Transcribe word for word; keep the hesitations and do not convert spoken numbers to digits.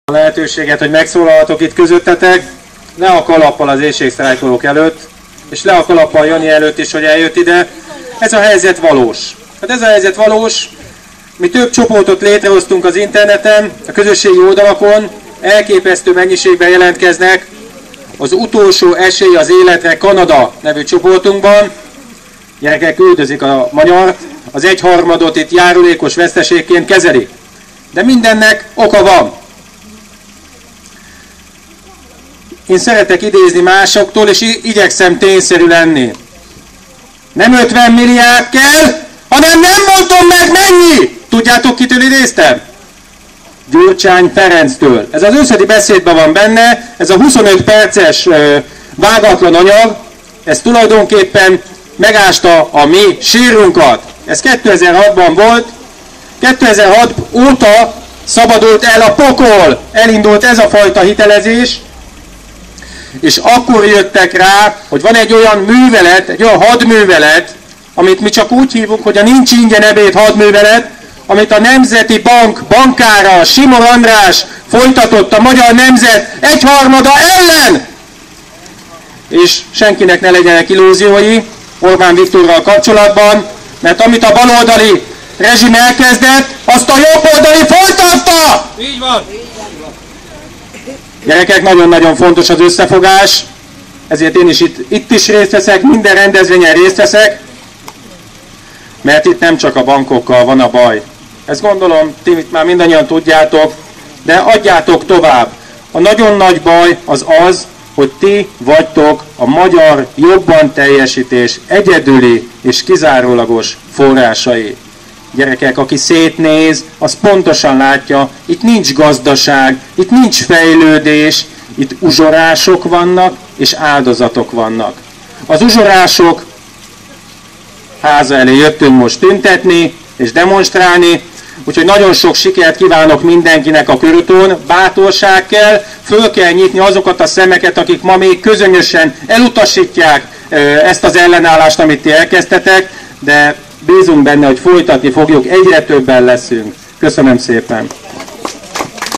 A lehetőséget, hogy megszólalhatok itt közöttetek, le a kalappal az éhségsztrájkolók előtt, és le a kalappal Jani előtt is, hogy eljött ide. Ez a helyzet valós. Hát ez a helyzet valós. Mi több csoportot létrehoztunk az interneten, a közösségi oldalakon, elképesztő mennyiségben jelentkeznek az utolsó esély az életre Kanada nevű csoportunkban. Gyerekek üldözik a magyart, az egyharmadot itt járulékos veszteségként kezelik. De mindennek oka van. Én szeretek idézni másoktól, és igyekszem tényszerű lenni. Nem ötven milliárd kell, hanem nem mondom meg mennyi! Tudjátok, kitől idéztem? Gyurcsány Ferenctől. Ez az őszedi beszédben van benne, ez a huszonöt perces vágatlan anyag, ez tulajdonképpen megásta a mi sírunkat. Ez kétezer-hatban volt, kétezer-hat óta szabadult el a pokol, elindult ez a fajta hitelezés, és akkor jöttek rá, hogy van egy olyan művelet, egy olyan hadművelet, amit mi csak úgy hívunk, hogy a nincs ingyen ebéd hadművelet, amit a Nemzeti Bank bankára, Simon András folytatott a magyar nemzet egyharmada ellen! És senkinek ne legyenek illúziói Orbán Viktorral kapcsolatban, mert amit a baloldali rezsim elkezdett, azt a jobboldali folytatta! Így van! Gyerekek, nagyon-nagyon fontos az összefogás, ezért én is itt, itt is részt veszek, minden rendezvényen részt veszek, mert itt nem csak a bankokkal van a baj. Ezt gondolom, ti itt már mindannyian tudjátok, de adjátok tovább. A nagyon nagy baj az az, hogy ti vagytok a magyar jobban teljesítés egyedüli és kizárólagos forrásai. Gyerekek, aki szétnéz, az pontosan látja, itt nincs gazdaság, itt nincs fejlődés, itt uzsorások vannak és áldozatok vannak. Az uzsorások háza elé jöttünk most tüntetni és demonstrálni, úgyhogy nagyon sok sikert kívánok mindenkinek a körúton, bátorság kell, föl kell nyitni azokat a szemeket, akik ma még közönösen elutasítják ezt az ellenállást, amit ti elkezdtetek, de bízunk benne, hogy folytatni fogjuk, egyre többen leszünk. Köszönöm szépen!